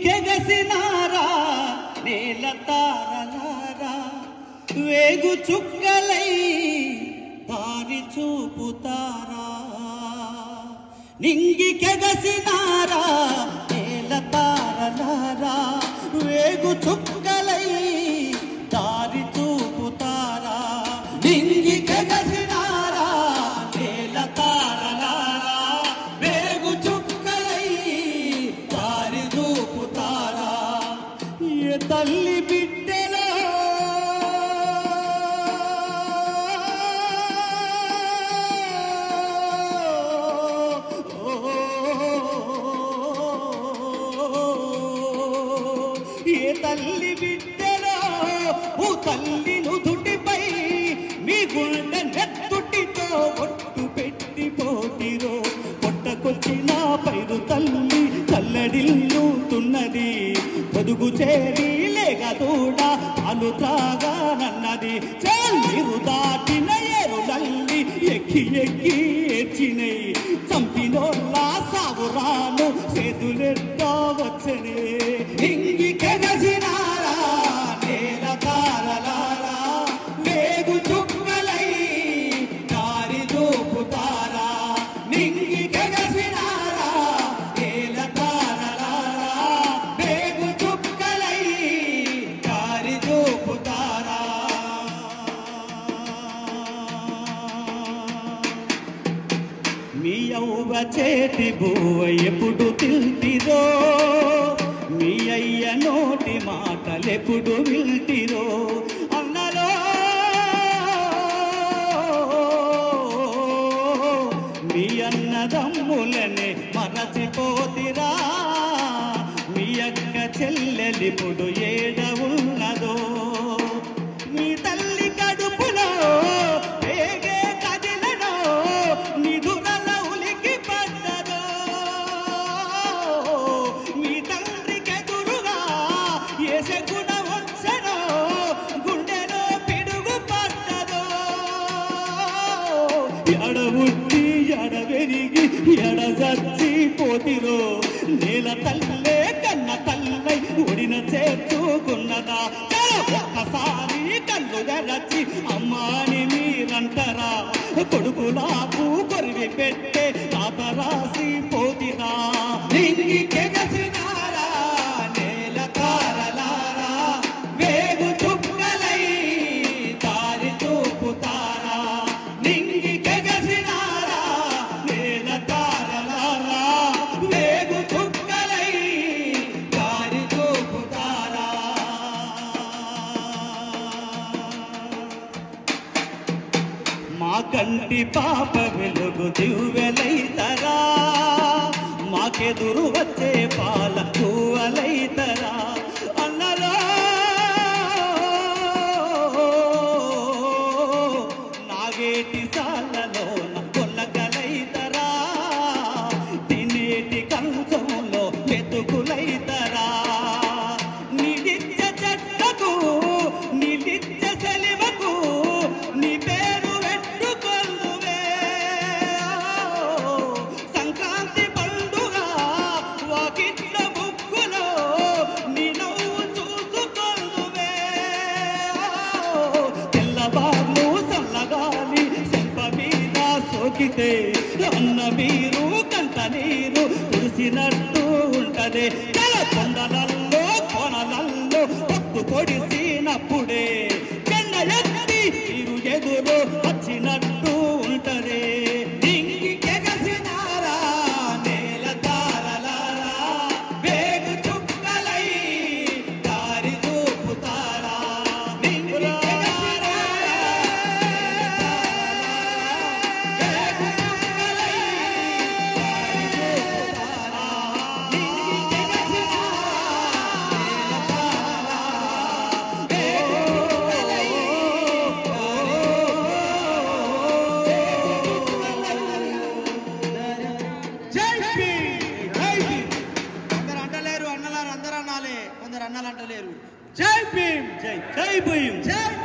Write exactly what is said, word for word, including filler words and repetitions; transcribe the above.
నింగికెగసినారా నేల తారలారా వేగు చుక్కలై దారి చూపుతారా నింగికెగసినారా నేల తారలారా వేగు చుక్కలై దారి చూపుతారా నింగికెగసినారా నేల తారలారా వేగు చుక్కలై దారి చూపుతారా ఏ తల్లి బిడ్డలో ఏ తల్లి బిడ్డలో ఓ తల్లి నుదుటిపై మీ గుండె నెత్తుటితో ఒట్టు పెట్టి పోతిరో పొట్టకొచ్చిన పైరు తల్లి తల్లడిల్లుతున్నది పొదుగు చేరి లేక దూడ పాలు త్రాగానన్నది చెల్లిరు దాటిన ఎరులల్లి ఎక్కి ఎక్కి ఏడ్చినై చంపినోళ్ళ సావురాను చేతులెట్టా వచ్చనే నింగికెగసినారా నేల తారలారా వేగు చుక్కలై దారి చూపుతారా నింగికెగసినారా నేల తారలారా వేగు చుక్కలై దారి చూపుతారా మీ యౌవ చేతి బువ్వ ఎప్పుడు తిల్తిరో మీ అయ్య నోటి మాటలెప్పుడు విల్తిరో అన్నలో మీ అన్నదమ్ములనే మరచిపోతిరా మీ అక్క చెల్లెలిప్పుడు ఏడ ఉన్నదో మీ తల్లి కడుపులో పేగే కదిలనో నిదురల ఉలికి పడ్డదో మీ తండ్రికెదురుగా ఏసే గుణ వచ్చనో గుండెలో పిడుగు పడ్డదో ఎడ ఉట్టి ఎడ వెరిగి ఎడ చచ్చి పోతిరో నేల తల్లే కన్న తల్లై ఒడిన చేర్చుకున్నదా ఒక్కసారి కళ్ళు తెరచి అమ్మాని మీరంటరా కొడుకులాకు కొరివి పెట్టే తాత రాసి పోతిరా నింగికెగసినారా నేల తారలారా వేగు చుక్కలై దారి చూపుతారా నింగికెగసినారా నేల తారలారా వేగు చుక్కలై దారి చూపుతారా మా కంటి పాప వెలుగు దివ్వెలైతరా మాకెదురు వచ్చే పాల పువ్వలైతరా అన్నలో నాగేటి సాలలో కొల్లగలైతరా తినేటి కంచంలో మెతుకులైతరా నిలిచ్చ చెట్టకు నిలిచ్చ సెలివకు నీ పేరు పెట్టుకొల్లువే సంక్రాంతి పండుగ వాకిట్ల ముగ్గులో నీ నవ్వు చూసుకొల్లువే తెల్లవార్లు చల్లగాలి చెంప మీద సోకితే అన్న మీరు కంట నీరు కురిసినట్టు ఉంటదే కల కొండలల్లో కొనలల్లో పట్టు పొడిసినప్పుడే చెండ ఎత్తి మీరు ఎదురు వచ్చినట్టు ఉంటదే నింగికెగసినారా నేల తారలారా వేగు చుక్కలై దారి చూపుతారా నింగికెగసినారా వేగు చుక్కలై దారి చూపుతారా నింగికెగసినారా నేల తారలారా వేగు చుక్కలై జై భీమ్ జై భీమ్ అందరూ అంటలేరు అన్నలారు అందరూ అనాలే కొందరు అన్నలు అంటలేరు జై భీమ్ జై జై భీమ్ జై